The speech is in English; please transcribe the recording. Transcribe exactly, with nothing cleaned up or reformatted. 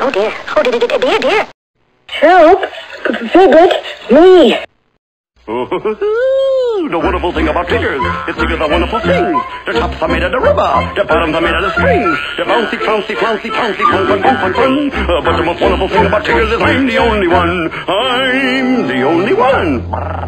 Oh dear, oh dear, dear, dear, dear. Help! Figlet, me! Ooh, the wonderful thing about figures, it's figures are wonderful things. The tops are made of the rubber, the bottoms are made of the strings. The bouncy, flouncy, flouncy, flouncy, fun, fun, fun, fun, fun. Uh, but the most wonderful thing about figures is I'm the only one. I'm the only one.